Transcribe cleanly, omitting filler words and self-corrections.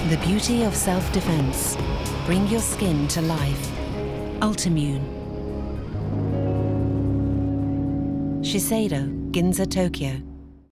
The beauty of self-defense. Bring your skin to life. Ultimune. Shiseido, Ginza, Tokyo.